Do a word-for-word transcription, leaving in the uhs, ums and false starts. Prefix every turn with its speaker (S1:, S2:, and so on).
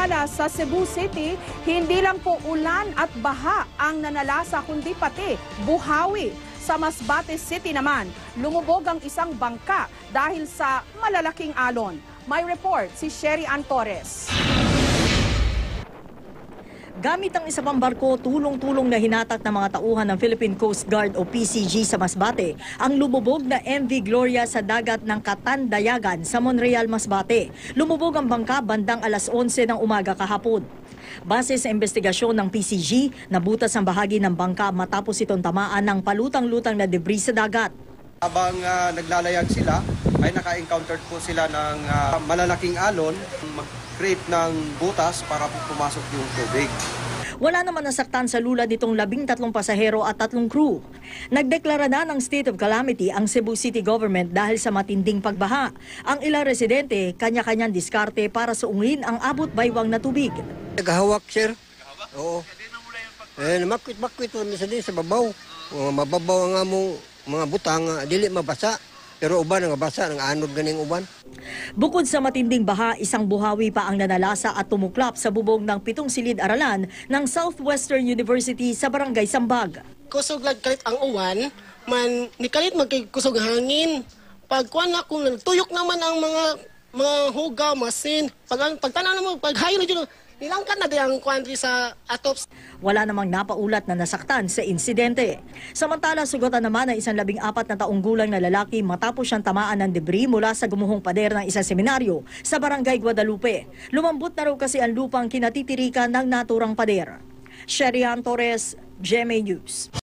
S1: Samantala sa Cebu City, hindi lang po ulan at baha ang nanalasa kundi pati buhawi. Sa Masbate City naman, lumubog ang isang bangka dahil sa malalaking alon. May report si Sherry Ann Torres.
S2: Gamit ang isa pang barko, tulong-tulong na hinatak ng mga tauhan ng Philippine Coast Guard o P C G sa Masbate ang lumubog na M V Gloria sa dagat ng Katandayagan sa Monreal, Masbate. Lumubog ang bangka bandang alas onse ng umaga kahapon. Base sa investigasyon ng P C G, nabutas ang bahagi ng bangka matapos itong tamaan ng palutang-lutang na debris sa dagat.
S3: Habang uh, naglalayag sila, ay naka-encountered po sila ng uh, malalaking alon, mag-create ng butas para po pumasok yung tubig.
S2: Wala naman nasaktan sa lula nitong labing tatlong pasahero at tatlong crew. Nagdeklara na ng state of calamity ang Cebu City government dahil sa matinding pagbaha. Ang ilang residente, kanya-kanyang diskarte para suungin ang abot baywang na tubig.
S4: Naghahawak, sir. Oo. Eh, makwit-makwit po minsan din sa babaw. O, mababaw ang among mga butang, dili mabasa. Pero uban ang basa, ng anod ganing uban.
S2: Bukod sa matinding baha, isang buhawi pa ang nanalasa at tumuklap sa bubong ng pitong silid-aralan ng Southwestern University sa Barangay Sambag.
S5: Kusog lag kalit ang uwan, man ni kalit magkusog hangin. Pagkuan na kung tuyok naman ang mga mga hugaw, masin. Pag pagtanaw mo, pag hayo na dyan, nilangkat na din ang country sa atops.
S2: Wala namang napaulat na nasaktan sa insidente. Samantala, sugatan naman ng isang labing apat na taong gulang na lalaki matapos siyang tamaan ng debris mula sa gumuhong pader ng isang seminaryo sa Barangay Guadalupe. Lumambot na raw kasi ang lupang kinatitirikan ng naturang pader. Sherry Ann Torres, G M A News.